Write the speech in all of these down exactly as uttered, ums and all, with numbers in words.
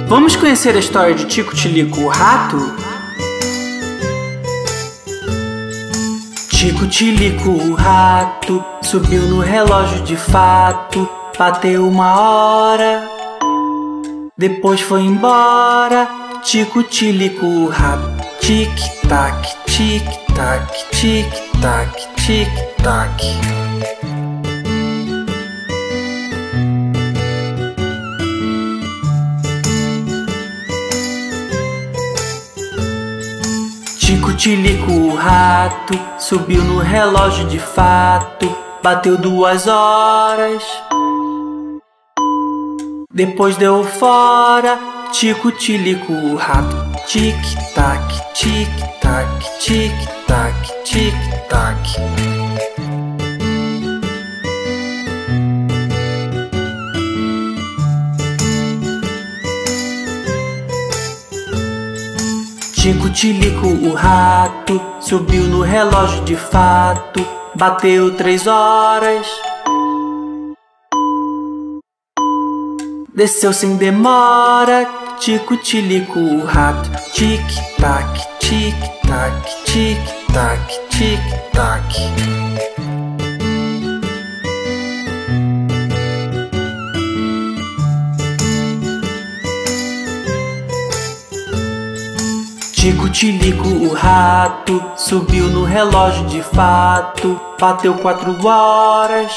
Vamos conhecer a história de Tico Tilico, o rato? Tico Tilico, o rato, subiu no relógio de fato, bateu uma hora, depois foi embora. Tico Tilico, o rato, tic-tac, tic-tac, tic-tac, tic-tac. Tico Tilico, o rato, subiu no relógio de fato, bateu duas horas, depois deu fora. Tico Tilico, o rato, tic-tac, tic-tac, tic-tac, tic-tac. Tico Tilico, o rato, subiu no relógio de fato, bateu três horas, desceu sem demora. Tico Tilico, o rato, tic-tac, tic-tac, tic-tac, tic-tac. Tico Tilico, o rato, subiu no relógio de fato, bateu quatro horas,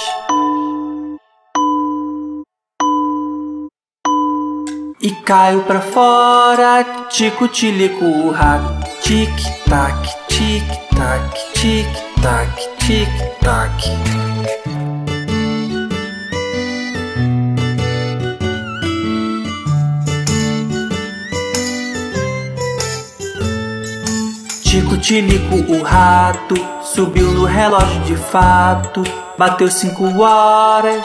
e caiu pra fora. Tico Tilico, o rato, tic-tac, tic-tac, tic-tac, tic-tac. Tico Tilico, o rato, subiu no relógio de fato, bateu cinco horas,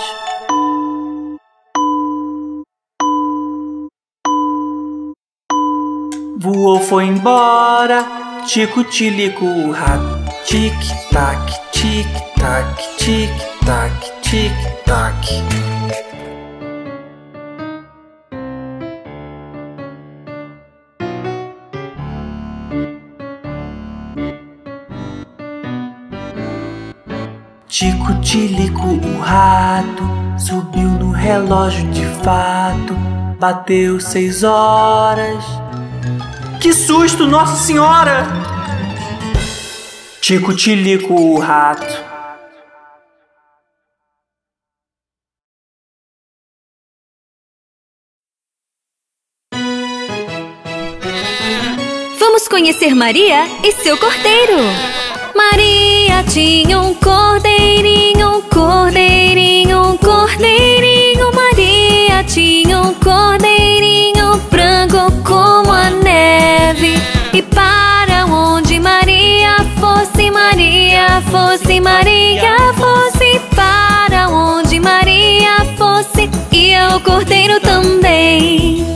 voou, foi embora. Tico Tilico, o rato, tic-tac, tic-tac, tic-tac, tic-tac. Tico Tilico, o rato, subiu no relógio de fato, bateu seis horas. Que susto, Nossa Senhora! Tico Tilico, o rato. Vamos conhecer Maria e seu cordeiro. Maria tinha um cordeirinho, um cordeirinho, um cordeirinho. Maria tinha um cordeirinho branco como a neve. E para onde Maria fosse, Maria fosse, Maria fosse, para onde Maria fosse, ia o cordeiro também.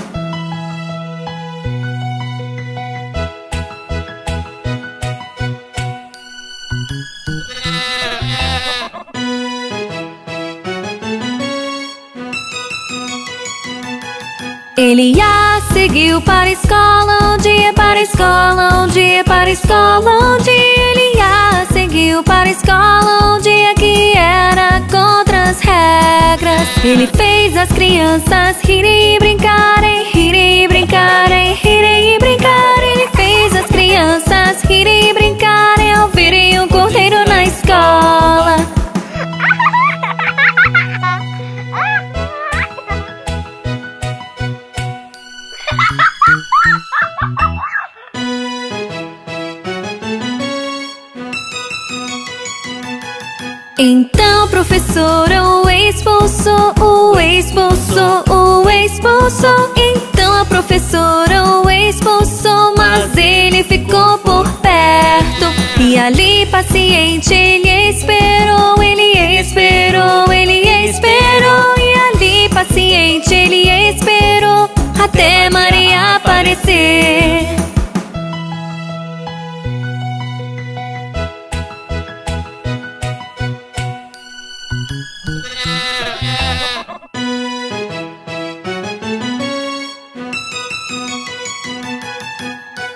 Elias seguiu para a escola, um dia para a escola, um dia para a escola, um dia Elias seguiu para a escola, um dia que era contra as regras. Ele fez as crianças rirem e brincarem, rirem e brincarem, rirem e brincar. Ele fez as crianças rirem e brincarem ao verem um cordeiro na escola. Então o professor o expulsou, o expulsou, o expulsou. Então a professora o expulsou, mas ele ficou por perto. E ali paciente ele esperou, ele esperou, ele esperou. E ali paciente ele esperou até Maria aparecer.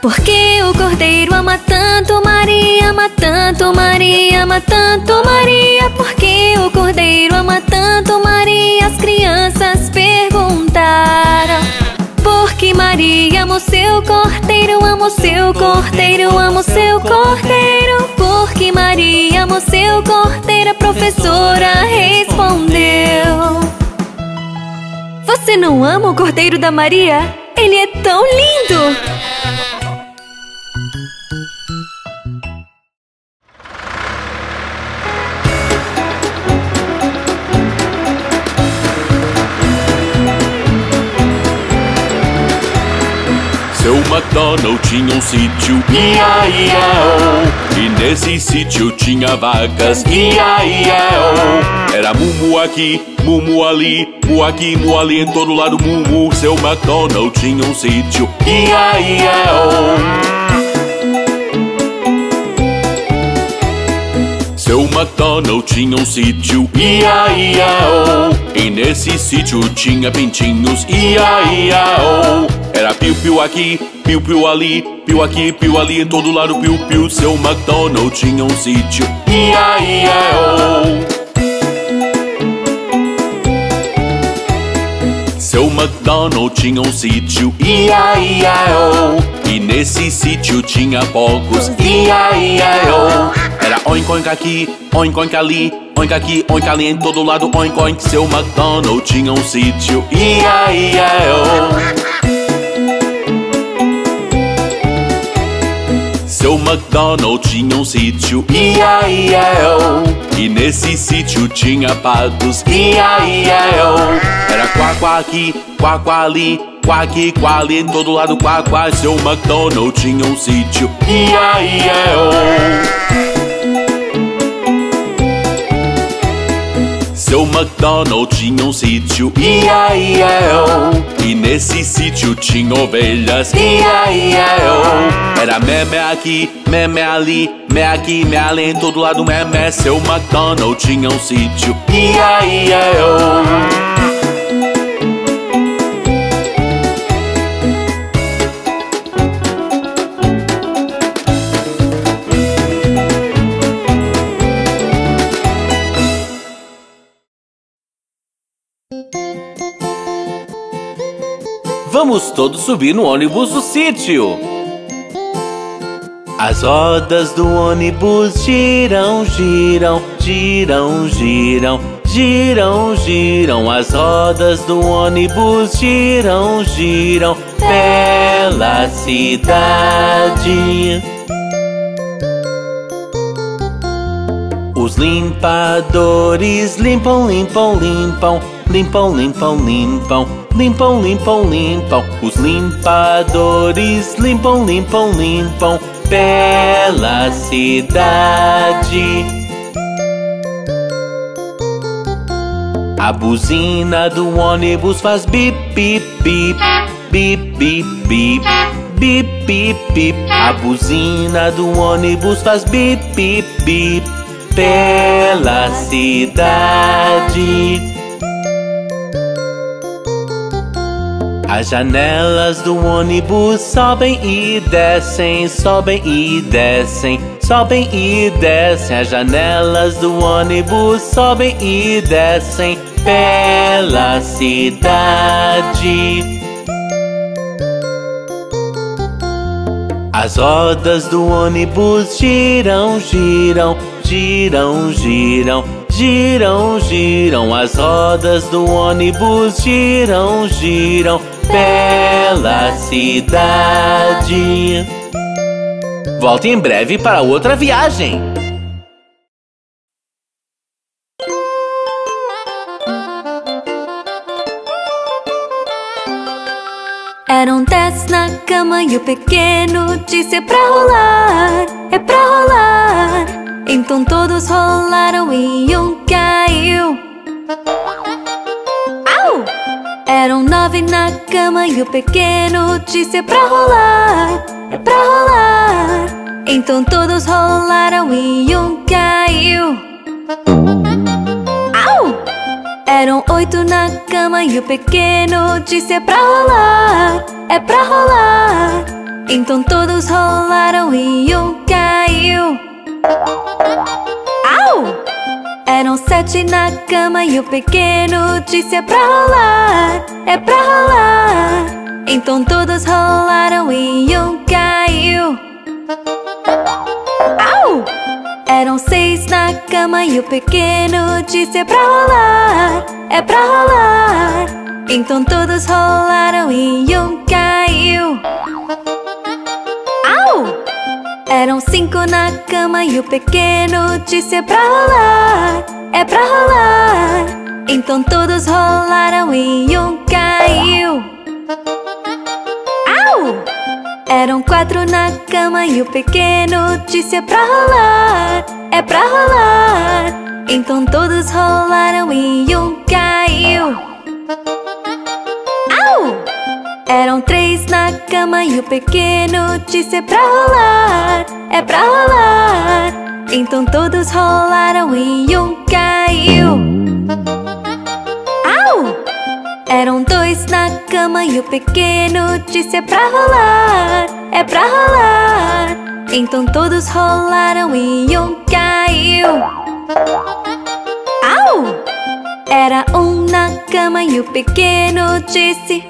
Porque o cordeiro ama tanto Maria, ama tanto Maria, ama tanto Maria. Porque o cordeiro ama tanto Maria, as crianças perguntaram. Porque Maria ama o seu cordeiro, ama o seu cordeiro, ama o seu cordeiro. Porque Maria ama o seu cordeiro, a professora respondeu. Você não ama o cordeiro da Maria? Ele é tão lindo! Seu MacDonald tinha um sítio, ia, ia, oh. E nesse sítio tinha vacas, ia, ia, oh. Era mumu aqui, mumu ali, mu aqui, mu ali, em todo lado mumu. Seu MacDonald tinha um sítio, ia, ia, oh. Seu MacDonald tinha um sítio, ia, ia, oh. E nesse sítio tinha pintinhos, ia, ia, oh. Era piu-piu aqui, piu-piu ali, piu aqui, piu ali, em todo lado piu-piu. Seu MacDonald tinha um sítio, ia, ia, oh. Seu MacDonald tinha um sítio, ia, ia, oh. E nesse sítio tinha porcos, ia, ia, oh. Era oink, oink aqui, oink, oink ali, oink aqui, oink ali, em todo lado oink, oink. Seu MacDonald tinha um sítio, ia, ia, oh. Seu MacDonald tinha um sítio, ia, ia, oh. E nesse sítio tinha patos, ia, ia, oh. Era quá, quá aqui, quá, quá ali, quá aqui, quá ali, em todo lado quá, quá. Seu MacDonald tinha um sítio, ia, ia, oh. Seu MacDonald tinha um sítio, ia, ia, oh. E nesse sítio tinha ovelhas, ia, ia, oh. Era meme aqui, meme ali, me aqui, me ali, em todo lado meme. Seu MacDonald tinha um sítio, ia, ia, oh. Vamos todos subir no ônibus do sítio. As rodas do ônibus giram, giram, giram, giram, giram, giram. As rodas do ônibus giram, giram pela cidade. Os limpadores limpam, limpam, limpam, limpam, limpam, limpam, limpam, limpam, limpam. Os limpadores limpam, limpam, limpam pela cidade. A buzina do ônibus faz bip, bip, bip, bip, bip, bip, bip, bip, bip. A buzina do ônibus faz bip, bip, bip pela cidade. As janelas do ônibus sobem e descem, sobem e descem, sobem e descem. As janelas do ônibus sobem e descem pela cidade. As rodas do ônibus giram, giram, giram, giram, giram, giram. As rodas do ônibus giram, giram pela cidade. Volte em breve para outra viagem. Eram dez na cama e o pequeno disse: é pra rolar, é pra rolar. Então todos rolaram e um caiu. Au! Eram nove na cama e o pequeno disse: é pra rolar, é pra rolar. Então todos rolaram e um caiu. Au! Eram oito na cama e o pequeno disse: é pra rolar, é pra rolar. Então todos rolaram e um caiu. Au! Eram sete na cama e o pequeno disse: é pra rolar, é pra rolar. Então todos rolaram e um caiu. Au! Eram seis na cama e o pequeno disse: é pra rolar, é pra rolar. Então todos rolaram e um caiu. Au! Eram cinco na cama e o pequeno disse: é pra rolar, é pra rolar. Então todos rolaram e um caiu. Au! Eram quatro na cama e o pequeno disse: é pra rolar, é pra rolar. Então todos rolaram e um caiu. Au! Eram três na cama e o pequeno disse: é pra rolar, é pra rolar. Então todos rolaram e um caiu. Au! Eram dois na cama e o pequeno disse: é pra rolar, é pra rolar. Então todos rolaram e um caiu. Au! Era um na cama e o pequeno disse: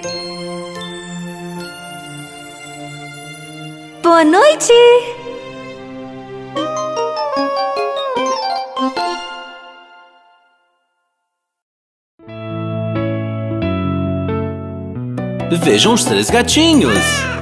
boa noite! Vejam os três gatinhos.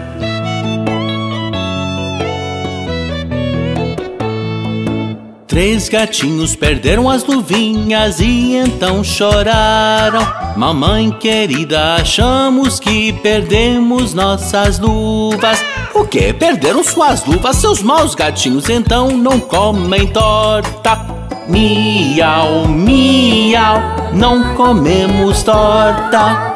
Três gatinhos perderam as luvinhas e então choraram. Mamãe querida, achamos que perdemos nossas luvas. O quê? Perderam suas luvas? Seus maus gatinhos então não comem torta. Miau, miau, não comemos torta.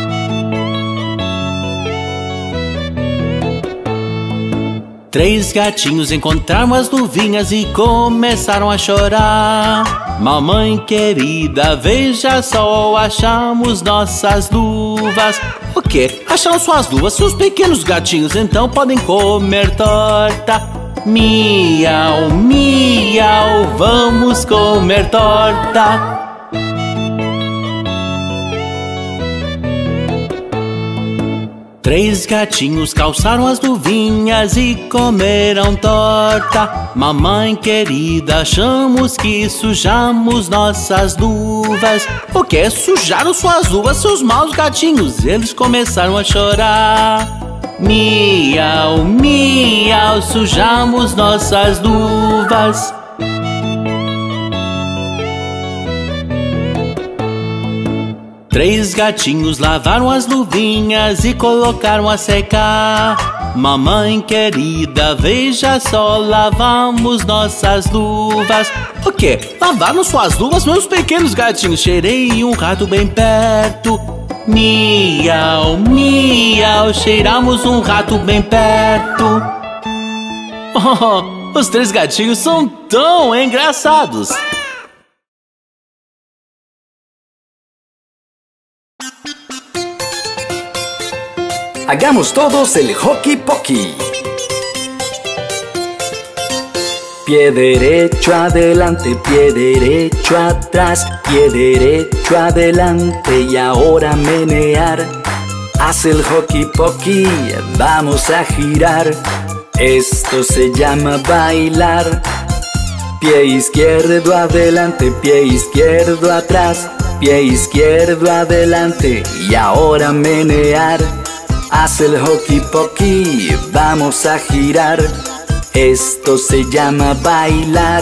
Três gatinhos encontraram as luvinhas e começaram a chorar. Mamãe querida, veja só, achamos nossas luvas. O quê? Acharam suas luvas? Seus pequenos gatinhos então podem comer torta. Miau, miau, vamos comer torta. Três gatinhos calçaram as luvinhas e comeram torta. Mamãe querida, achamos que sujamos nossas luvas. O que? Sujaram suas luvas, seus maus gatinhos? Eles começaram a chorar. Miau, miau, sujamos nossas luvas. Três gatinhos lavaram as luvinhas e colocaram a secar. Mamãe querida, veja só, lavamos nossas luvas. O quê? Lavaram suas luvas, meus pequenos gatinhos? Cheirei um rato bem perto. Miau, miau, cheiramos um rato bem perto. Oh, os três gatinhos são tão engraçados. Hagamos todos el hockey pokey. Pie derecho adelante, pie derecho atrás, pie derecho adelante y ahora menear. Haz el hockey pokey, vamos a girar. Esto se llama bailar. Pie izquierdo adelante, pie izquierdo atrás, pie izquierdo adelante y ahora menear. Haz el hockey pokey, vamos a girar. Esto se llama bailar.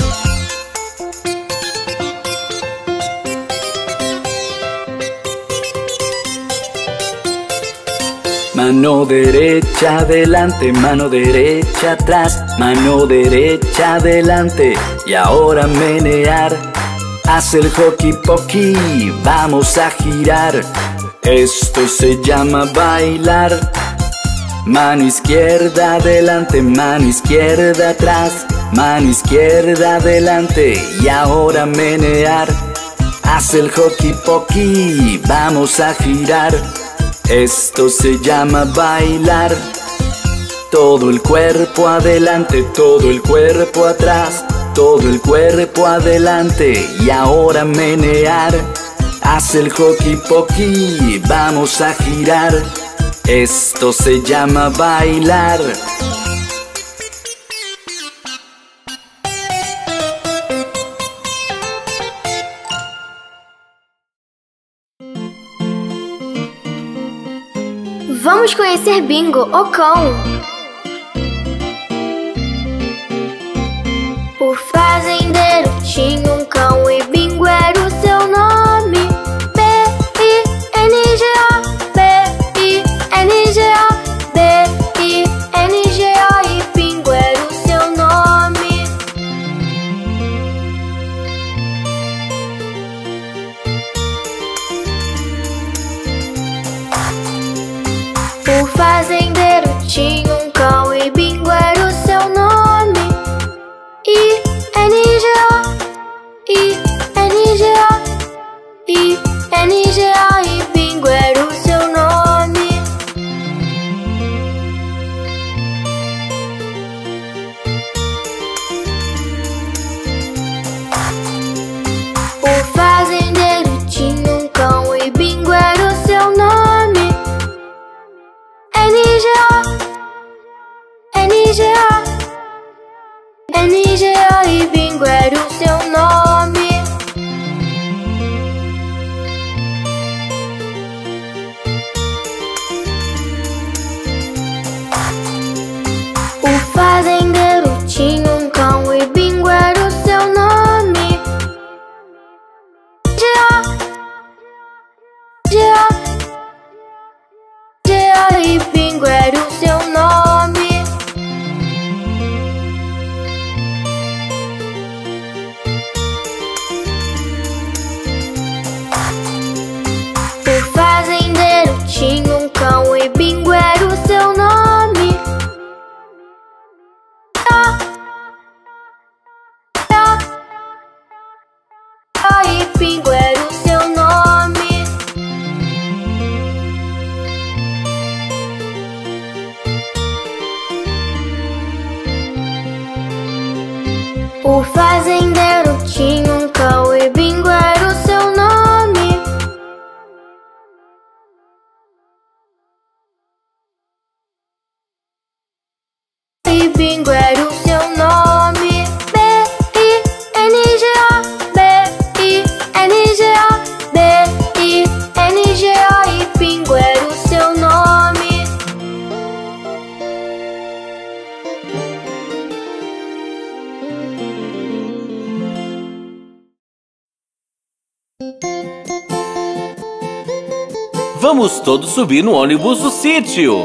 Mano derecha adelante, mano derecha atrás, mano derecha adelante y ahora menear. Haz el hockey pokey, vamos a girar. Esto se llama bailar. Mano izquierda adelante, mano izquierda atrás, mano izquierda adelante y ahora menear. Haz el hockey pokey, vamos a girar. Esto se llama bailar. Todo el cuerpo adelante, todo el cuerpo atrás, todo el cuerpo adelante y ahora menear. Haz el hockey pokey, vamos a girar. Esto se llama bailar. Vamos conhecer Bingo, o cão. O fazendeiro tinha um cão e Bingo era o seu nome. B I N G O, B I N G O, B I N G O e Bingo era o seu nome. O fazendeiro tinha um cão e Bingo era o seu nome. I N G O, I N G O, I N G O e Bingo era o seu nome. O fazendeiro tinha um cão e Bingo era o seu nome. N G O, N G O, N G O e Bingo era o seu nome. O fazendeiro tinha um cão e Bingo era o seu nome. G O, G O, G O e Bingo era o seu nome. O fazendeiro tinha um cão e Bingo era o seu nome. O, O, O e Bingo era o seu nome. O fazendeiro tinha um cão e Bingo era o seu nome. E Bingo era o seu nome. B I N G O, B I N G O, B I N G O e Bingo era o seu nome. Vamos todos subir no ônibus do sítio.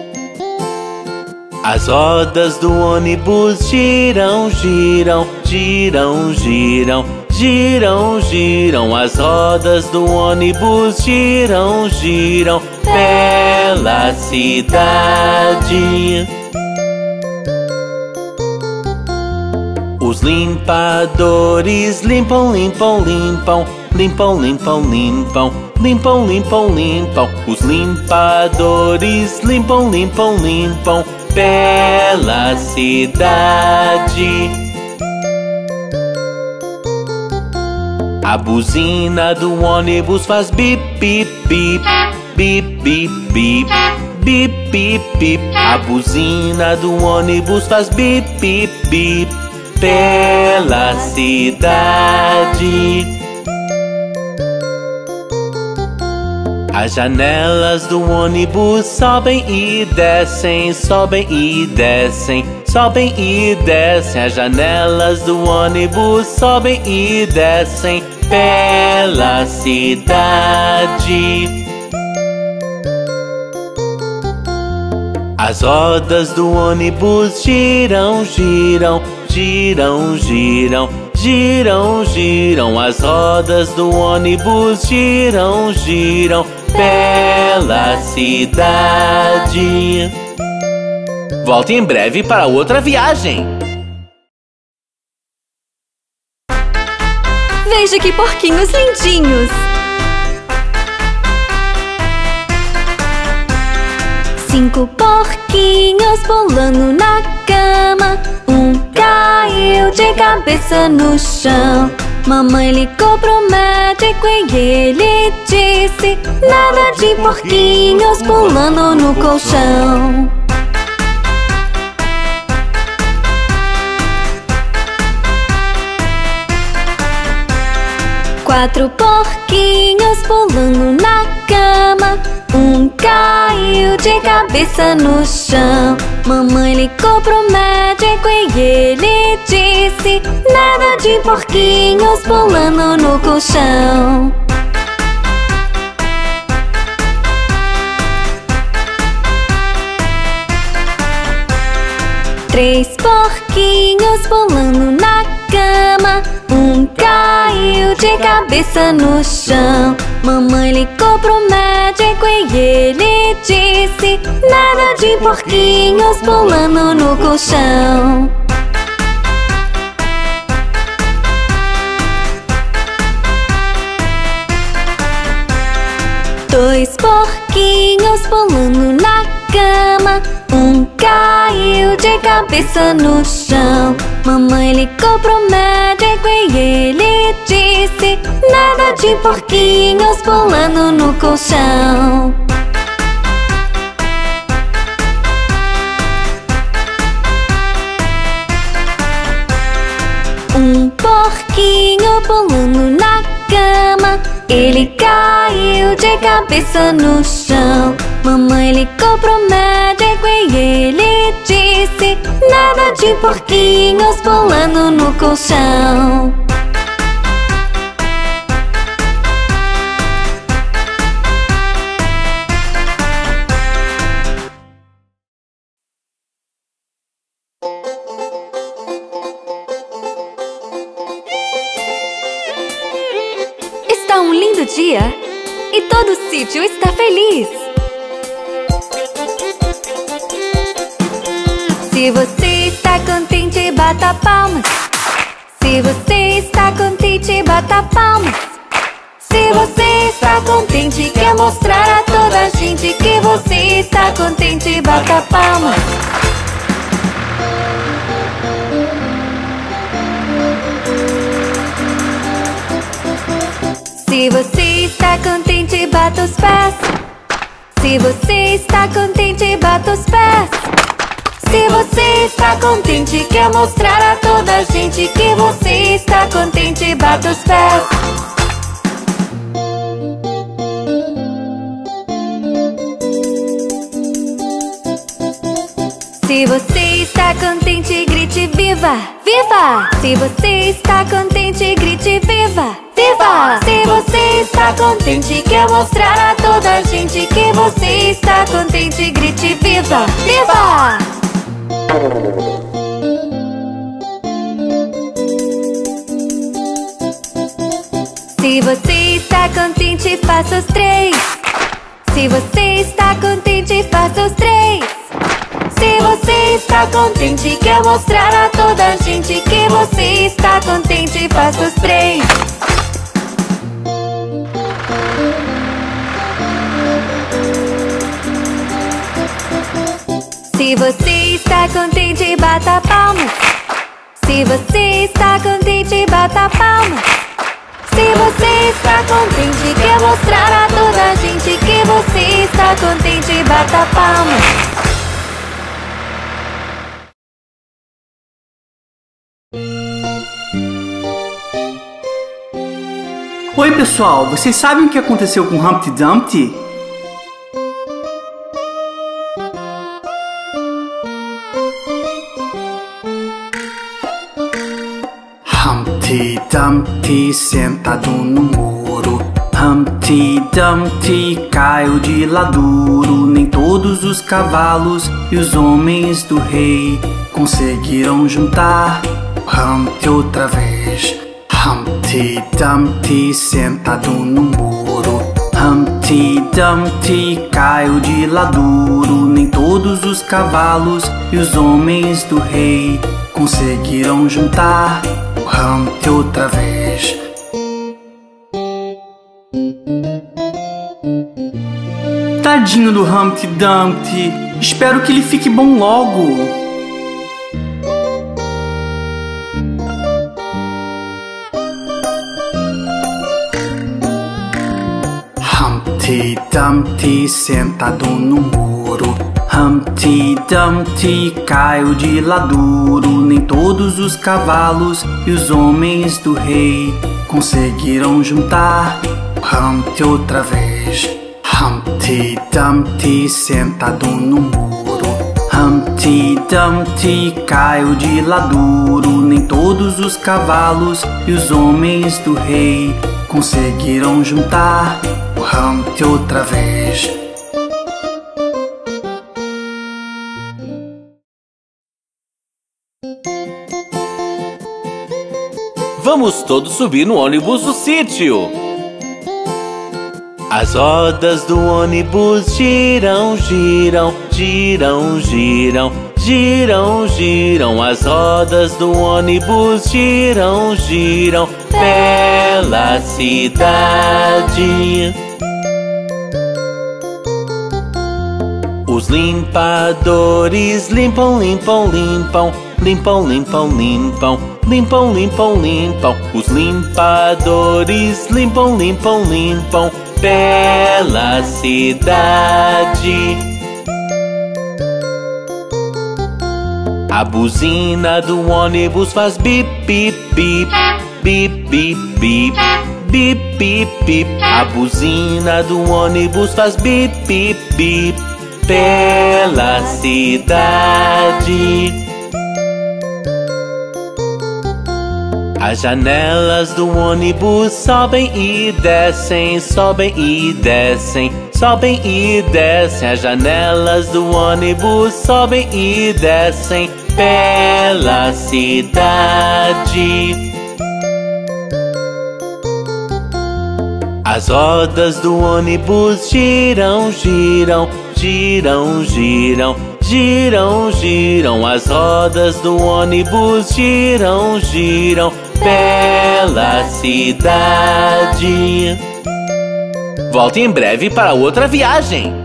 As rodas do ônibus giram, giram, giram, giram, giram, giram. As rodas do ônibus giram, giram pela cidade. Os limpadores limpam, limpam, limpam, limpam, limpam, limpam, limpam, limpam, limpam. Os limpadores limpam, limpam, limpam pela cidade. A buzina do ônibus faz bip, bip, bip, bip, bip, bip, bip, bip, bip. A buzina do ônibus faz bip, bip, bip pela cidade. As janelas do ônibus sobem e descem, sobem e descem, sobem e descem. As janelas do ônibus sobem e descem pela cidade. As rodas do ônibus giram, giram, giram, giram, giram, giram. As rodas do ônibus giram, giram pela cidade. Volte em breve para outra viagem. Veja que porquinhos lindinhos! Cinco porquinhos pulando na cama. Um caiu de cabeça no chão. Mamãe ligou pro médico e ele disse: nada de porquinhos pulando no colchão. Quatro porquinhos pulando na cama. Um caiu de cabeça no chão. Mamãe ligou pro médico e ele disse: nada de porquinhos pulando no colchão. Três porquinhos pulando na cama. Um caiu de cabeça no chão. Mamãe ligou pro médico e ele disse: nada de porquinhos pulando no colchão. Dois porquinhos pulando na cama. Um caiu de cabeça no chão. Mamãe ligou pro médico e ele disse: nada de porquinhos pulando no colchão. Um porquinho pulando na cama. Ele caiu de cabeça no chão. Mamãe ligou pro médico e ele disse: nada de porquinhos pulando no colchão. Está um lindo dia e todo o sítio está feliz. Se você está contente, bata palmas. Se você está contente, bata palmas. Se você está contente, quer mostrar a toda a gente que você está contente, bata palmas. Se você está contente, bata os pés. Se você está contente, bata os pés. Se você está contente, quer mostrar a toda a gente que você está contente, bata os pés. Se você está contente, grite viva, viva! Se você está contente, grite viva, viva! Se você está contente, quer mostrar a toda a gente que você está contente, grite viva, viva! Se você está contente, faça os três. Se você está contente, faça os três. Se você está contente, quer mostrar a toda a gente que você está contente, faça os três. Se você está contente, bata palmas. Se você está contente, bata palmas. Se você está contente, quer mostrar a toda a gente que você está contente, bata palmas. Oi pessoal, vocês sabem o que aconteceu com Humpty Dumpty? Humpty Dumpty sentado no muro. Humpty Dumpty caiu de lá duro. Nem todos os cavalos e os homens do rei conseguiram juntar Humpty outra vez. Humpty Dumpty sentado no muro. Humpty Dumpty caiu de lá duro. Nem todos os cavalos e os homens do rei conseguiram juntar Humpty outra vez. Tadinho do Humpty Dumpty. Espero que ele fique bom logo. Humpty Dumpty sentado no muro. Humpty Dumpty caiu de lá duro. Nem todos os cavalos e os homens do rei conseguiram juntar Humpty outra vez. Humpty Dumpty sentado no muro. Humpty Dumpty caiu de lá duro. Nem todos os cavalos e os homens do rei conseguiram juntar o Humpty outra vez. Vamos todos subir no ônibus do sítio. As rodas do ônibus giram, giram, giram, giram, giram, giram. As rodas do ônibus giram, giram pela cidade. Os limpadores limpam, limpam, limpam, limpam, limpam, limpam, limpam, limpam, limpam. Os limpadores limpam, limpam, limpam pela cidade. A buzina do ônibus faz bip, bip, bip, bip, bip, bip, bip, bip, bip. A buzina do ônibus faz bip, bip, bip pela cidade. As janelas do ônibus sobem e descem, sobem e descem, sobem e descem. As janelas do ônibus sobem e descem pela cidade. As rodas do ônibus giram, giram, giram, giram, giram, giram. As rodas do ônibus giram, giram pela cidade. Volte em breve para outra viagem.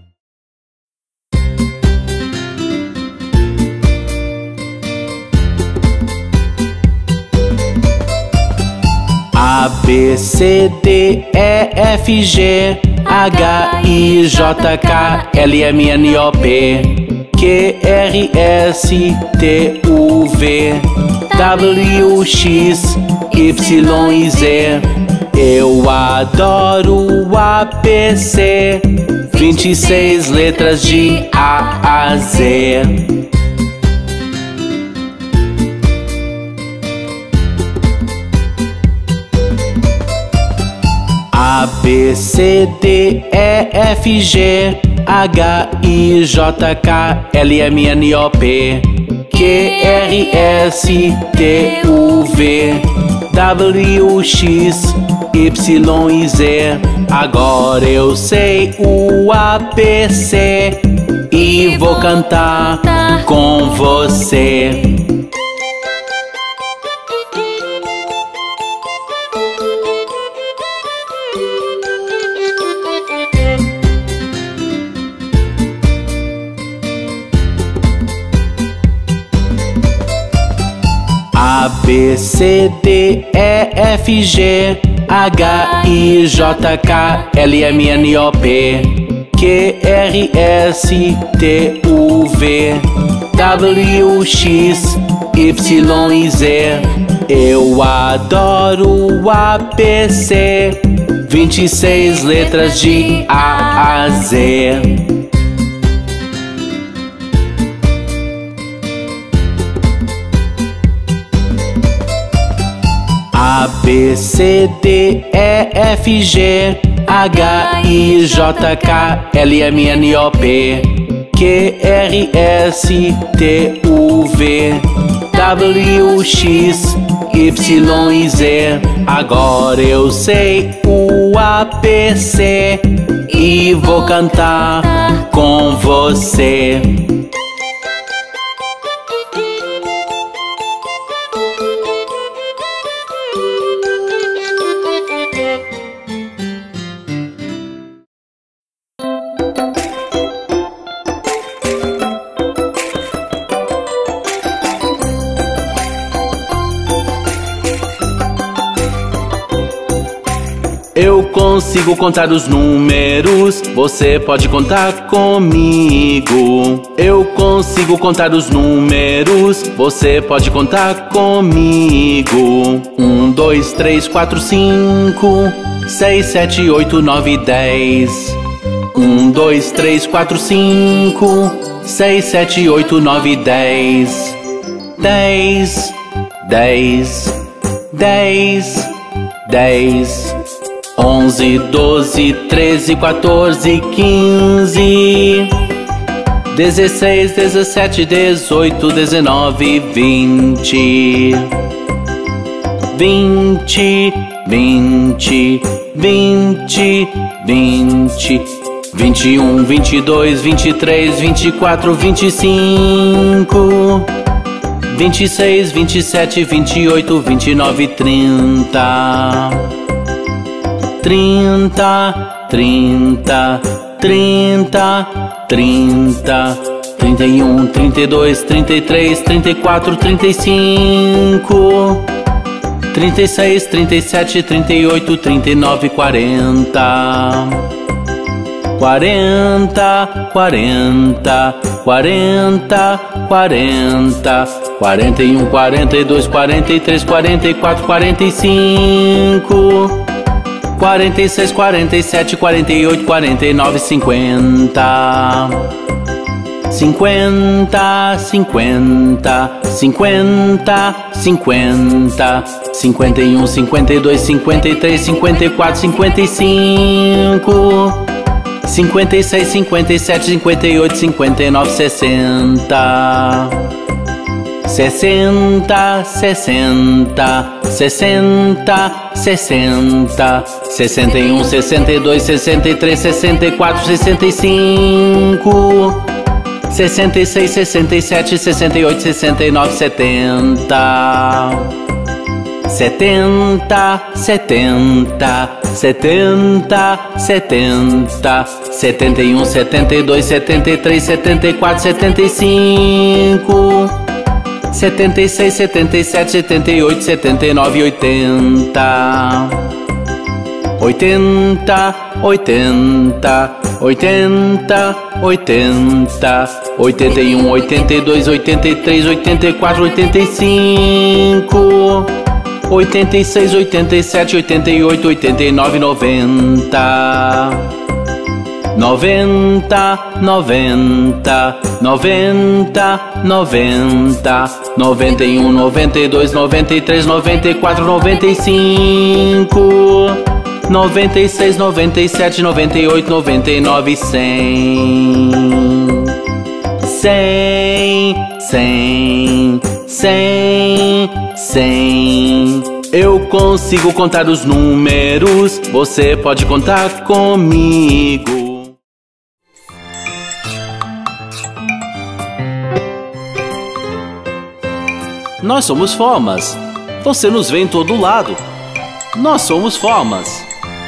A, B, C, D, E, F, G, H, I, J, K, L, M, N, O, P, Q, R, S, T, U, V, W, X, Y e Z. Eu adoro o A B C, vinte e seis letras de A a Z. A, B, C, D, E, F, G, H, I, J, K, L, M, N, O, P, Q, R, S, T, U, V, W, X, Y e Z. Agora eu sei o A B C e vou cantar com você. A, B, C, D, E, F, G, H, I, J, K, L, M, N, O, P, Q, R, S, T, U, V, W, X, Y e Z. Eu adoro o A B C, vinte e seis letras de A a Z. A, B, C, D, E, F, G, H, I, J, K, L, M, N, O, P, Q, R, S, T, U, V, W, X, Y e Z. Agora eu sei o A B C e vou cantar com você. Eu consigo contar os números, você pode contar comigo. Eu consigo contar os números, você pode contar comigo. Um, dois, três, quatro, cinco, seis, sete, oito, nove, dez. Um, dois, três, quatro, cinco, seis, sete, oito, nove, dez. Dez, dez, dez, dez. Onze, doze, treze, quatorze, quinze, dezesseis, dezessete, dezoito, dezenove, vinte. Vinte, vinte, vinte, vinte. Vinte e um, vinte e dois, vinte e três, vinte e quatro, vinte e cinco. Vinte e seis, vinte e sete, vinte e oito, vinte e nove, trinta. Trinta, trinta, trinta, trinta. Trinta e um, trinta e dois, trinta e três, trinta e quatro, trinta e cinco. Trinta e seis, trinta e sete, trinta e oito, trinta e nove, quarenta. Quarenta, quarenta, quarenta, quarenta. Quarenta e um, quarenta e dois, quarenta e três, quarenta e quatro, quarenta e cinco. Quarenta e seis, quarenta e sete, quarenta e oito, quarenta e nove, cinquenta. Cinquenta, cinquenta, cinquenta, cinquenta. Cinquenta e um, cinquenta e dois, cinquenta e três, cinquenta e quatro, cinquenta e cinco. Cinquenta e seis, cinquenta e sete, cinquenta e oito, cinquenta e nove, sessenta. Sessenta, sessenta, sessenta, sessenta. Sessenta e um, sessenta e dois, sessenta e três, sessenta e quatro, sessenta e cinco. Sessenta e seis, sessenta e sete, sessenta e oito, sessenta e nove, setenta. Setenta, setenta, setenta, setenta. Setenta e um, setenta e dois, setenta e três, setenta e quatro, setenta e cinco. Setenta e seis, setenta e sete, setenta e oito, setenta e nove, oitenta. Oitenta, oitenta, oitenta, oitenta. Oitenta e um, oitenta e dois, oitenta e três, oitenta e quatro, oitenta e cinco. Oitenta e seis, oitenta e sete, oitenta e oito, oitenta e nove, noventa. Noventa, noventa, noventa, noventa. Noventa e um, noventa e dois, noventa e três, noventa e quatro, noventa e cinco. Noventa e seis, noventa e sete, noventa e oito, noventa e nove, cem. Cem, cem, cem, cem. Eu consigo contar os números, você pode contar comigo. Nós somos formas. Você nos vê em todo lado. Nós somos formas.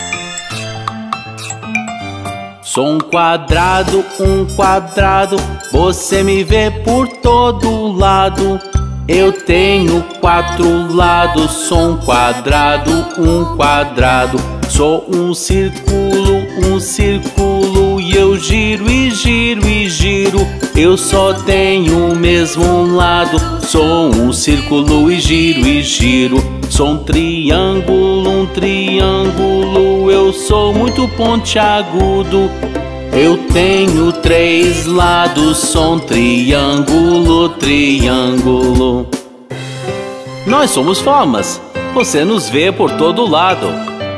Sou um quadrado, um quadrado. Você me vê por todo lado. Eu tenho quatro lados. Sou um quadrado, um quadrado. Sou um círculo, um círculo. E eu giro e giro e giro. Eu só tenho o mesmo lado. Sou um círculo e giro e giro. Sou um triângulo, um triângulo. Eu sou muito pontiagudo. Eu tenho três lados. Sou um triângulo, triângulo. Nós somos formas. Você nos vê por todo lado.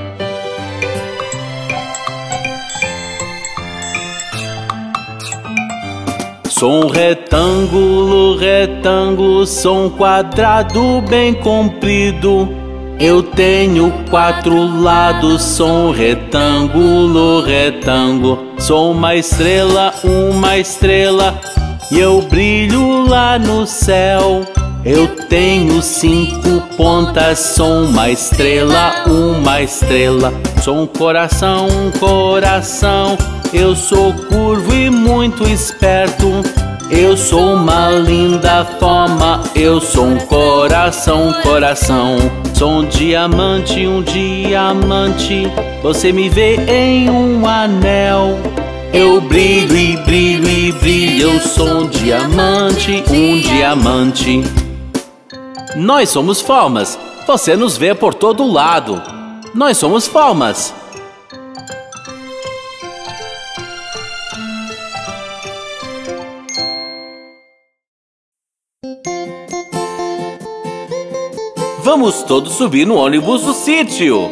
Sou um retângulo, retângulo. Sou um quadrado bem comprido. Eu tenho quatro lados. Sou um retângulo, retângulo. Sou uma estrela, uma estrela. E eu brilho lá no céu. Eu tenho cinco pontas. Sou uma estrela, uma estrela. Sou um coração, um coração. Eu sou curvo e muito esperto. Eu sou uma linda forma, eu sou um coração, coração. Sou um diamante, um diamante. Você me vê em um anel. Eu brilho e brilho e brilho. Eu sou um diamante, um diamante. Nós somos formas. Você nos vê por todo lado. Nós somos formas. Vamos todos subir no ônibus do sítio.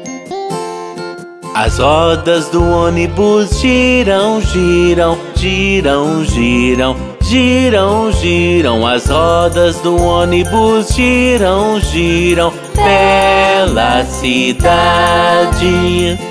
As rodas do ônibus giram, giram, giram, giram, giram, giram. As rodas do ônibus giram, giram pela cidade.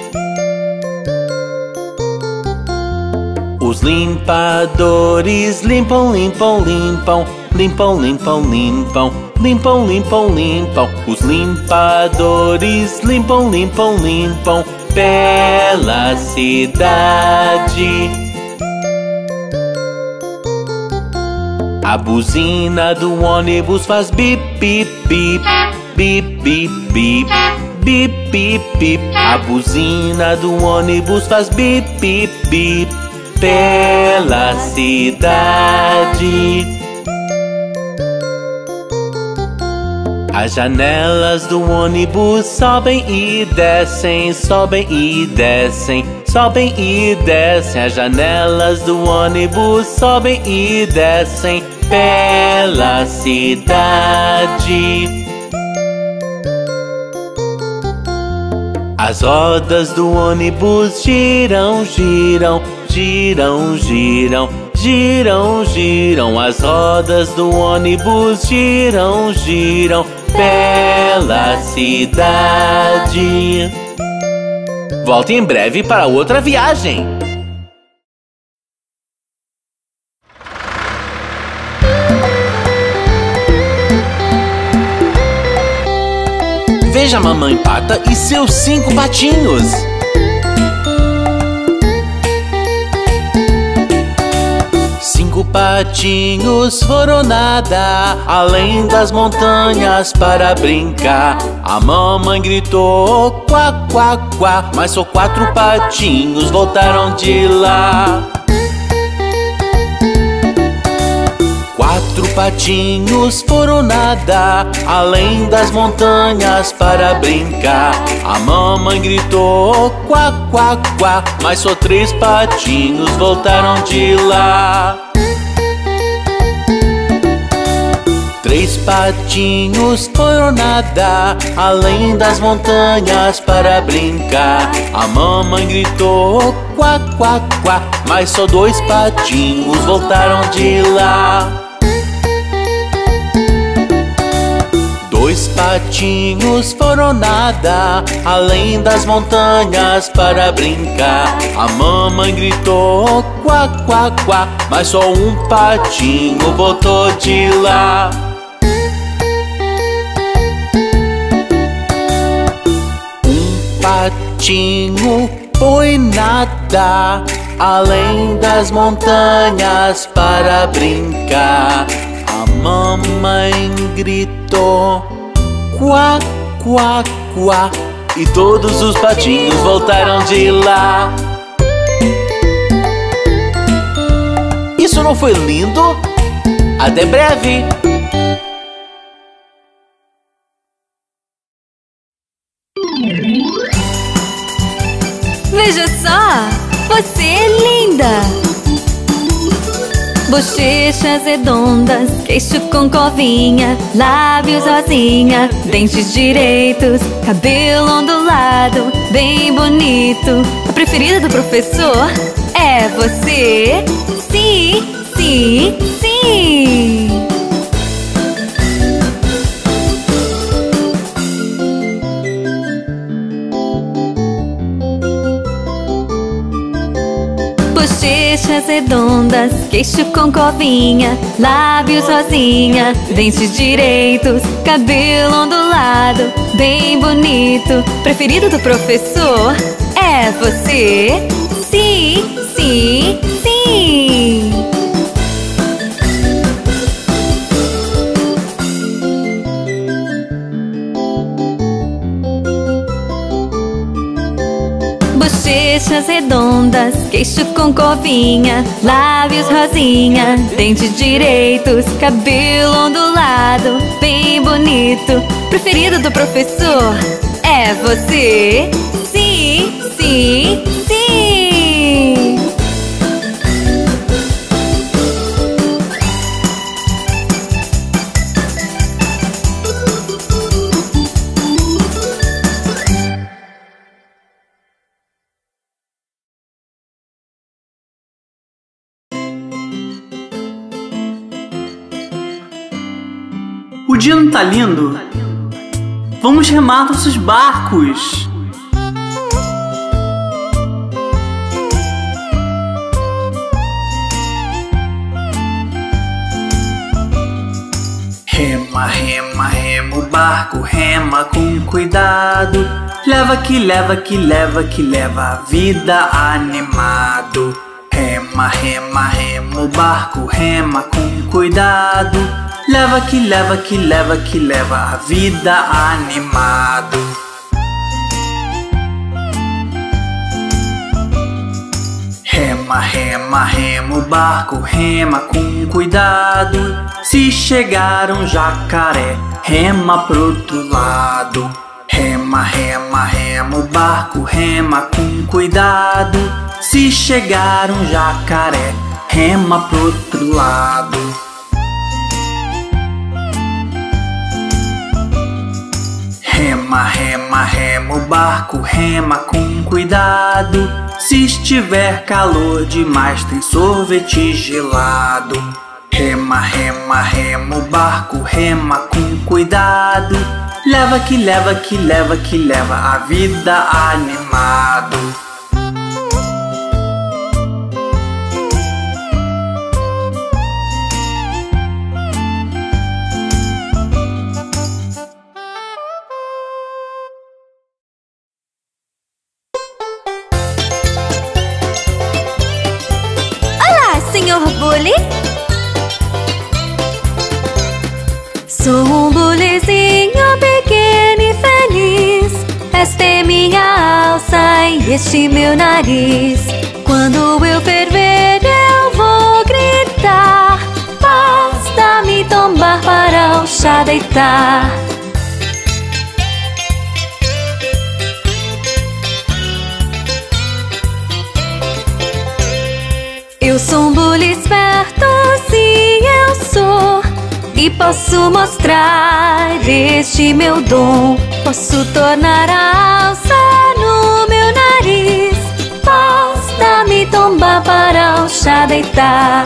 Os limpadores limpam, limpam, limpam, limpam, limpam, limpam, limpam, limpam, limpam. Os limpadores limpam, limpam, limpam pela cidade. A buzina do ônibus faz bip, bip, bip, bip, bip, bip, bip, bip, bip. A buzina do ônibus faz bip, bip, bip pela cidade. As janelas do ônibus sobem e descem, sobem e descem, sobem e descem. As janelas do ônibus sobem e descem pela cidade. As rodas do ônibus giram, giram, giram, giram, giram, giram. As rodas do ônibus giram, giram pela cidade. Volte em breve para outra viagem. Veja a mamãe pata e seus cinco patinhos. Cinco patinhos foram nadar além das montanhas para brincar. A mamãe gritou quá, quá, quá, mas só quatro patinhos voltaram de lá. Quatro patinhos foram nadar além das montanhas para brincar. A mamãe gritou quá, quá, quá, mas só três patinhos voltaram de lá. Três patinhos foram nadar além das montanhas para brincar. A mamãe gritou quá, quá, quá, mas só dois patinhos voltaram de lá. Dois patinhos foram nadar além das montanhas para brincar. A mamãe gritou quá, quá, quá, mas só um patinho voltou de lá. Um patinho foi nadar além das montanhas para brincar. A mamãe gritou quá, quá, quá, e todos os patinhos voltaram de lá. Isso não foi lindo? Até breve! Veja só! Você é linda! Bochechas redondas, queixo com covinha, lábios rosinha, dentes direitos, cabelo ondulado, bem bonito. A preferida do professor é você? Sim, sim, sim! Bochechas redondas, queixo com covinha, lábios rosinha, dentes direitos, cabelo ondulado, bem bonito. Preferido do professor é você? Sim, sim, sim! bochechas redondas, queixo com covinha, lábios rosinha, dentes direitos, cabelo ondulado, bem bonito. Preferido do professor é você? Sim, sim, sim! O dia não tá lindo? Vamos remar nossos barcos! Rema, rema, rema o barco, rema com cuidado. Leva que leva que leva que leva a vida animado. Rema, rema, rema o barco, rema com cuidado. Leva que leva que leva que leva a vida animado. Rema, rema, rema o barco, rema com cuidado. Se chegar um jacaré, rema pro outro lado. Rema, rema, rema o barco, rema com cuidado. Se chegar um jacaré, rema pro outro lado. Rema, rema, rema o barco, rema com cuidado. Se estiver calor demais, tem sorvete gelado. Rema, rema, rema o barco, rema com cuidado. Leva que leva que leva que leva a vida animado. senhor Bully? Sou um bulizinho pequeno e feliz. Esta é minha alça e este meu nariz. Quando eu ferver eu vou gritar. Basta me tombar para o chá deitar. Eu sou um bully esperto, sim eu sou. E posso mostrar este meu dom. Posso tornar a alça no meu nariz. Basta me tombar para o chá deitar.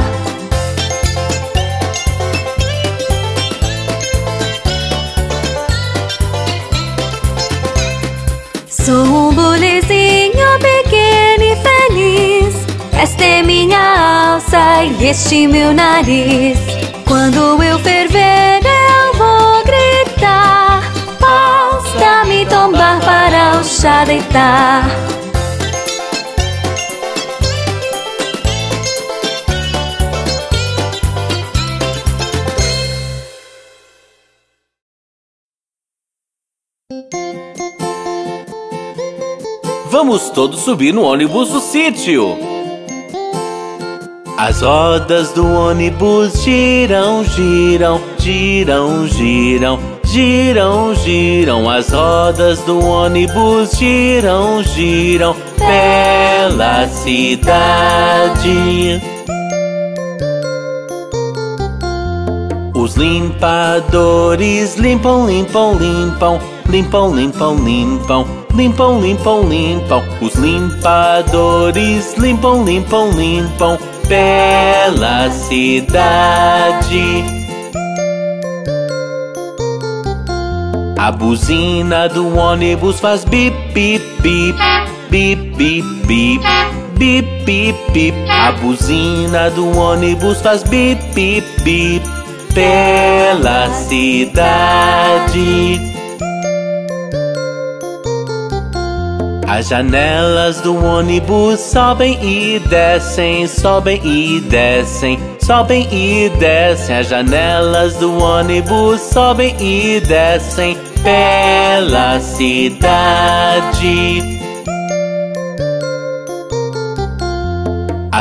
Sou um bulizinho pequeno e feliz. Esta é minha alça e este meu nariz. Quando eu ferver eu vou gritar. Basta me tombar para o chá deitar. Vamos todos subir no ônibus do sítio. As rodas do ônibus giram, giram, giram, giram, giram, giram. As rodas do ônibus giram, giram pela cidade. Os limpadores limpam, limpam, limpam, limpam, limpam, limpam, limpam, limpam, limpam. Os limpadores limpam, limpam, limpam pela cidade. A buzina do ônibus faz bip, bip, bip, bip, bip, bip, bip, bip, bip. A buzina do ônibus faz bip, bip, bip pela cidade. As janelas do ônibus sobem e descem, sobem e descem, sobem e descem. As janelas do ônibus sobem e descem pela cidade.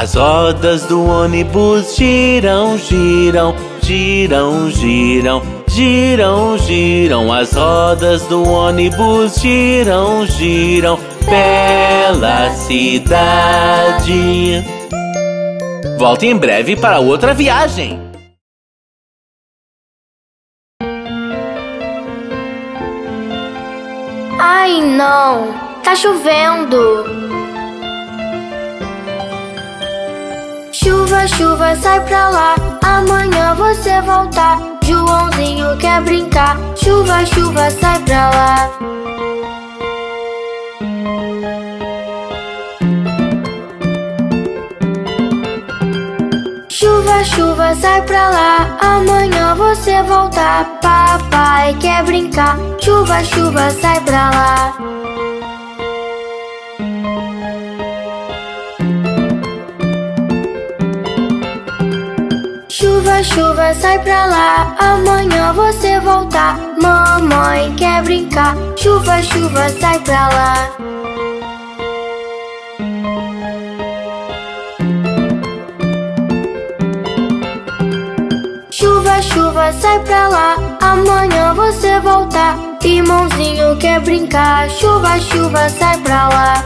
As rodas do ônibus giram, giram, giram, giram, giram, giram. As rodas do ônibus giram, giram pela cidade. Volte em breve para outra viagem. Ai, não! Tá chovendo! Chuva, chuva, sai pra lá. Amanhã você voltar. Joãozinho quer brincar. Chuva, chuva, sai pra lá. Chuva, chuva, sai pra lá. Amanhã você voltar. Papai quer brincar. Chuva, chuva, sai pra lá. Chuva, chuva, sai pra lá. Amanhã você voltar. Mamãe quer brincar. Chuva, chuva, sai pra lá. Chuva, chuva, sai pra lá. Amanhã você voltar. Irmãozinho quer brincar. Chuva, chuva, sai pra lá.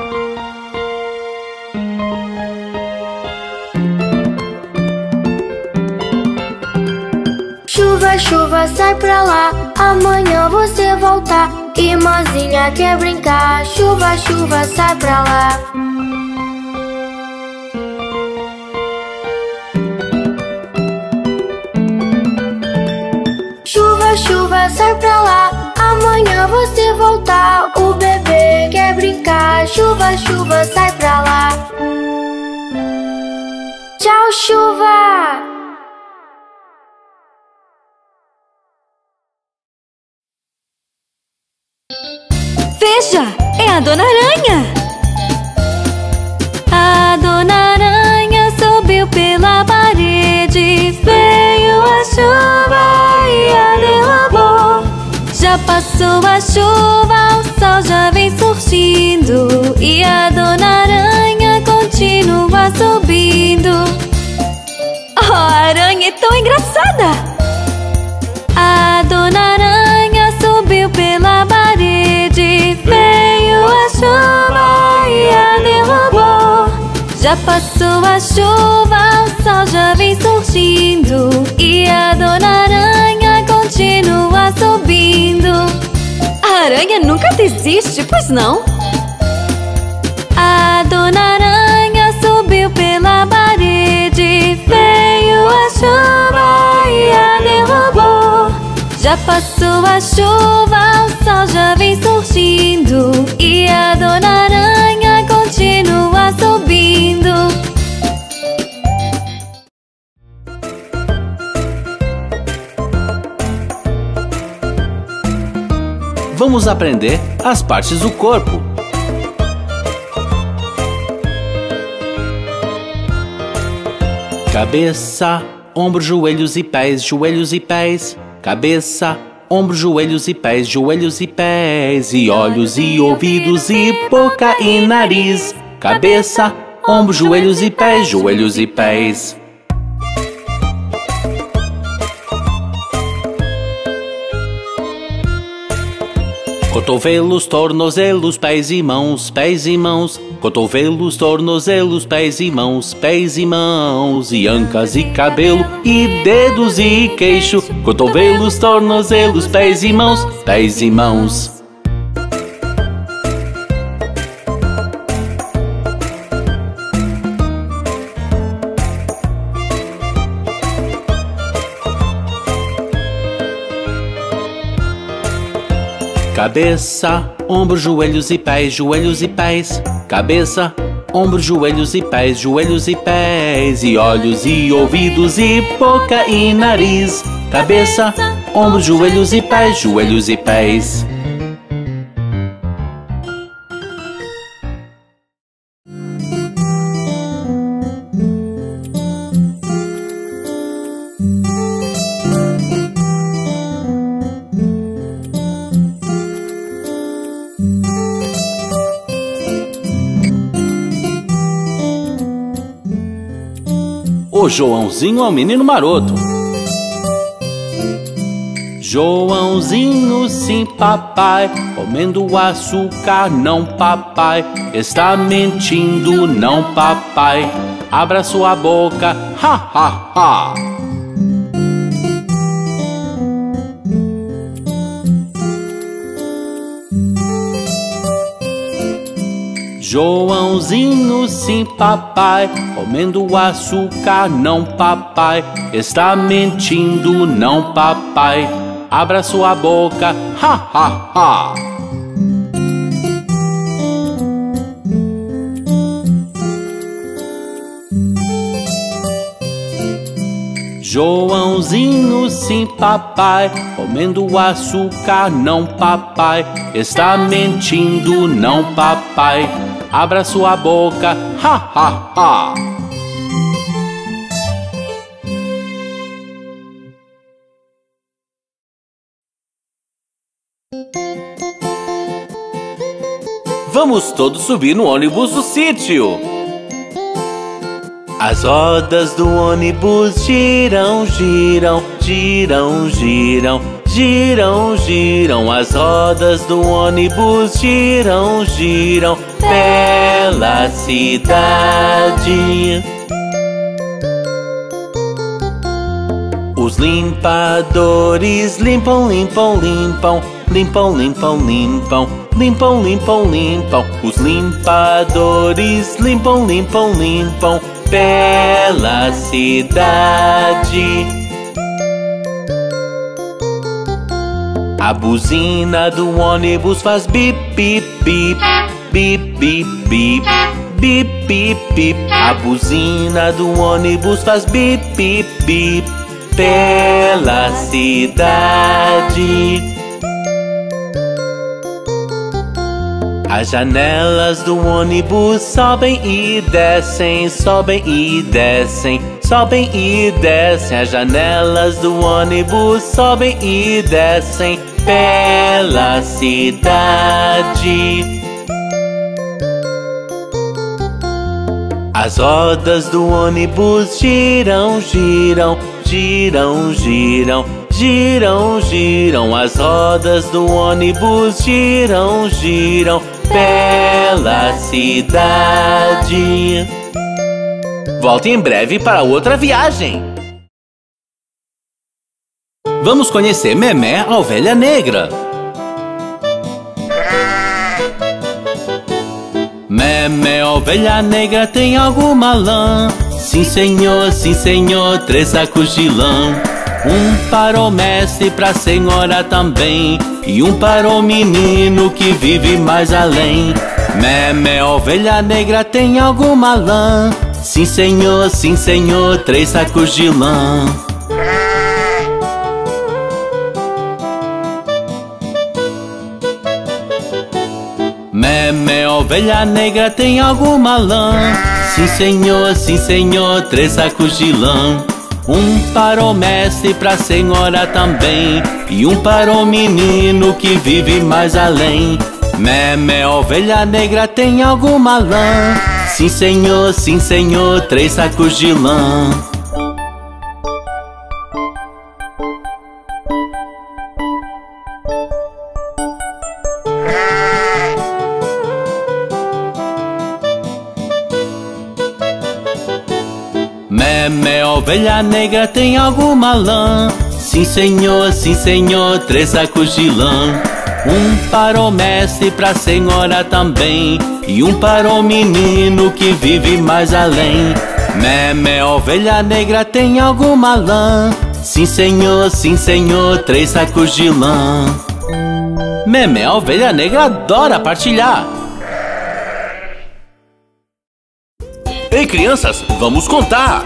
Chuva, chuva, sai pra lá. Amanhã você voltar. Irmãzinha quer brincar. Chuva, chuva, sai pra lá. Chuva, chuva, sai pra lá. Amanhã você voltar. O bebê quer brincar. Chuva, chuva, sai pra lá. Tchau, chuva! Veja, é a Dona Aranha! A Dona Aranha subiu pela parede. Veio a chuva e a derrubou. Já passou a chuva, o sol já vem surgindo. E a Dona Aranha continua subindo. Oh, a aranha é tão engraçada! A Dona Aranha subiu pela parede. Veio a chuva e a derrubou. Já passou a chuva, o sol já vem surgindo. E a Dona Aranha continua subindo. A aranha nunca desiste, pois não? A Dona Aranha subiu pela parede. Veio a chuva e a derrubou. Já passou a chuva, o sol já vem surgindo. E a Dona Aranha continua subindo. Vamos aprender as partes do corpo. Cabeça, ombros, joelhos e pés, joelhos e pés. Cabeça, ombros, joelhos e pés, joelhos e pés. E olhos e ouvidos e boca e nariz. Cabeça, ombros, joelhos e pés, joelhos e pés. Cotovelos, tornozelos, pés e mãos, pés e mãos. Cotovelos, tornozelos, pés e mãos, pés e mãos. E ancas e cabelo, e dedos e queixo. Cotovelos, tornozelos, pés e mãos, pés e mãos. Cabeça, ombros, joelhos e pés, joelhos e pés. Cabeça, ombros, joelhos e pés, joelhos e pés. E olhos e ouvidos e boca e nariz. Cabeça, ombros, joelhos e pés, joelhos e pés. O Joãozinho é um menino maroto. Joãozinho, sim, papai, comendo açúcar, não, papai. Está mentindo, não, papai. Abra sua boca, ha, ha, ha. Joãozinho, sim, papai, comendo açúcar, não, papai. Está mentindo, não, papai. Abra sua boca, ha, ha, ha. Joãozinho, sim, papai, comendo açúcar, não, papai. Está mentindo, não, papai. Abra sua boca, ha, ha, ha. Vamos todos subir no ônibus do sítio. As rodas do ônibus giram, giram, giram, giram, giram, giram. As rodas do ônibus giram, giram pela cidade. Os limpadores limpam, limpam, limpam, limpam, limpam, limpam, limpam, limpam, limpam. Os limpadores limpam, limpam, limpam pela cidade. A buzina do ônibus faz bip, bip, bip, bip, bip, bip, bip, bip, bip. A buzina do ônibus faz bip, bip, bip pela cidade. As janelas do ônibus sobem e descem, sobem e descem, sobem e descem. As janelas do ônibus sobem e descem pela cidade. As rodas do ônibus giram, giram, giram, giram, giram, giram. As rodas do ônibus giram, giram pela cidade. Volte em breve para outra viagem. Vamos conhecer Memé, a ovelha negra. Memé, ovelha negra, tem alguma lã? Sim, senhor, sim, senhor, três sacos de lã. Um para o mestre, pra senhora também, e um para o menino que vive mais além. Memé, ovelha negra, tem alguma lã? Sim, senhor, sim, senhor, três sacos de lã. Memé, ovelha negra, tem alguma lã? Sim, senhor, sim, senhor, três sacos de lã. Um para o mestre, pra senhora também, e um para o menino que vive mais além. Memé, ovelha negra, tem alguma lã? Sim, senhor, sim, senhor, três sacos de lã. Memé, ovelha negra, tem alguma lã? Sim, senhor, sim, senhor, três sacos de lã. Um para o mestre, pra senhora também, e um para o menino que vive mais além. Memé, ovelha negra, tem alguma lã? Sim, senhor, sim, senhor, três sacos de lã. Memé, a ovelha negra, adora partilhar. Ei, crianças, vamos contar.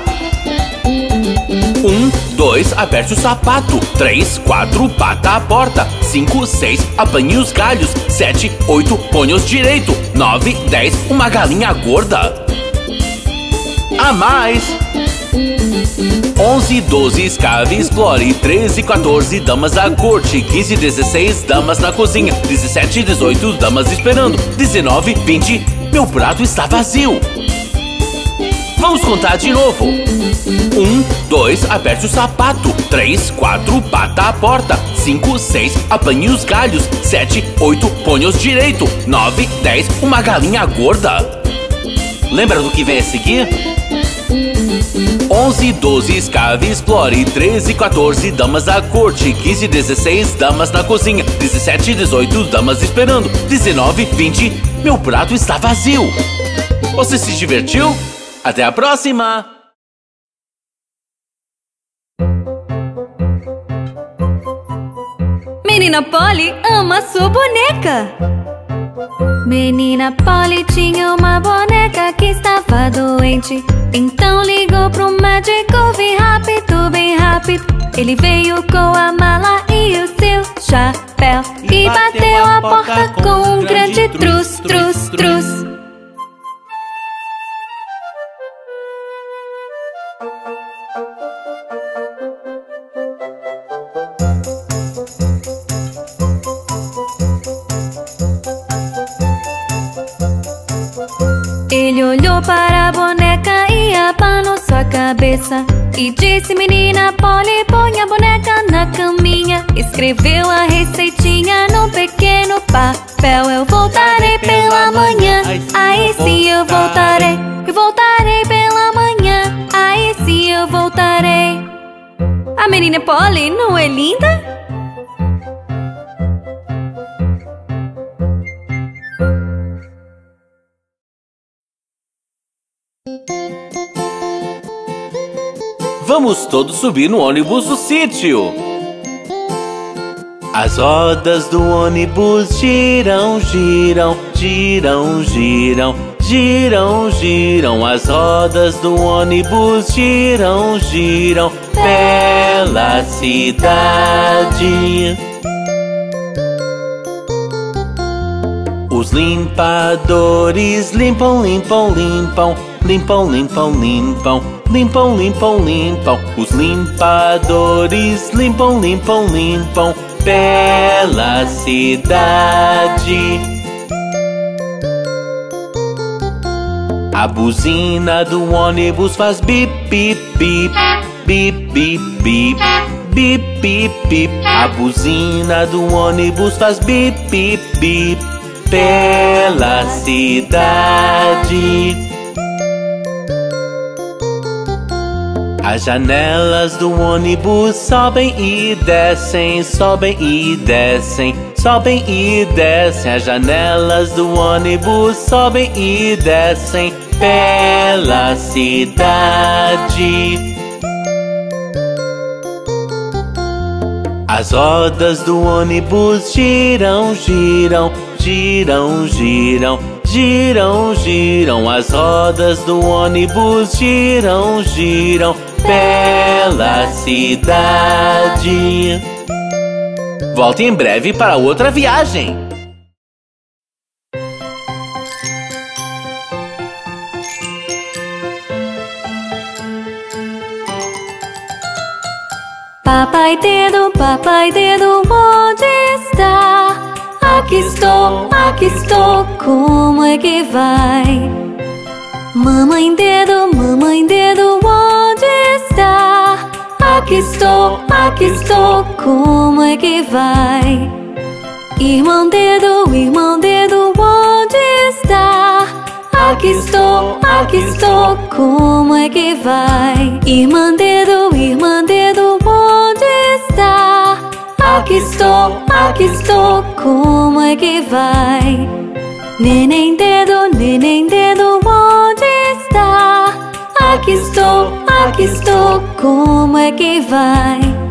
Um, dois, aperte o sapato. Três, quatro, bata a porta. Cinco, seis, apanhe os galhos. Sete, oito, ponha-os direito. Nove, dez, uma galinha gorda. A mais. Onze, doze, escave, explore. Treze, quatorze, damas da corte. Quinze, dezesseis, damas na cozinha. Dezessete, dezoito, damas esperando. Dezenove, vinte, meu prato está vazio. Vamos contar de novo. Um, dois, aperte o sapato. Três, quatro, bata a porta. Cinco, seis, apanhe os galhos. Sete, oito, ponha-os direito. Nove, dez, uma galinha gorda. Lembra do que vem a seguir? Onze, doze, escave, explore. Treze, quatorze, damas da corte. Quinze, dezesseis, damas na cozinha. Dezessete, dezoito, damas esperando. Dezenove, vinte, meu prato está vazio. Você se divertiu? Até a próxima! Menina Polly ama sua boneca. Menina Polly tinha uma boneca que estava doente. Então ligou pro médico, vem rápido, bem rápido. Ele veio com a mala e o seu chapéu e bateu a porta com um grande trus, trus, trus. Ele olhou para a boneca e abanou sua cabeça e disse: menina Polly, põe a boneca na caminha. Escreveu a receitinha num pequeno papel. Eu voltarei pela manhã, aí sim eu voltarei. Eu voltarei pela manhã, aí sim eu voltarei. A menina Polly não é linda? Vamos todos subir no ônibus do sítio. As rodas do ônibus giram, giram, giram, giram, giram, giram. As rodas do ônibus giram, giram pela cidade. Os limpadores limpam, limpam, limpam, limpam, limpam, limpam, limpam, limpam, limpam. Os limpadores limpam, limpam, limpam pela cidade. A buzina do ônibus faz bip, bip, bip, bip, bip, bip, bip, bip, bip. A buzina do ônibus faz bip, bip, bip pela cidade. As janelas do ônibus sobem e descem, sobem e descem, sobem e descem. As janelas do ônibus sobem e descem pela cidade. As rodas do ônibus giram, giram, giram, giram, giram, giram. As rodas do ônibus giram, giram pela cidade. Volte em breve para outra viagem. Papai dedo, papai dedo, onde está? Aqui estou, aqui estou, como é que vai? Mamãe dedo, mamãe dedo, onde está? Aqui estou, aqui estou, como é que vai? Irmão dedo, irmão dedo, onde está? Aqui estou, aqui estou, como é que vai? Irmã dedo, irmã dedo, onde está? Aqui estou, aqui estou, como é que vai? Neném dedo, neném dedo, onde está? Aqui estou, aqui estou, como é que vai?